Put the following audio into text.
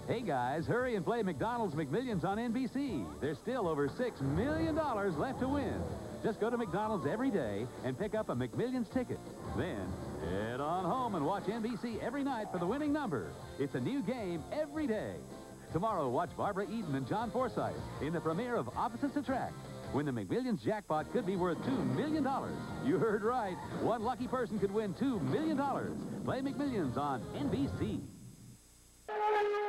Hey guys, hurry and play McDonald's McMillions on NBC. There's still over $6 million left to win. Just go to McDonald's every day and pick up a McMillions ticket. Then head on home and watch NBC every night for the winning number. It's a new game every day. Tomorrow, watch Barbara Eden and John Forsythe in the premiere of Opposites Attract, when the McMillions jackpot could be worth $2 million. You heard right. One lucky person could win $2 million. Play McMillions on NBC.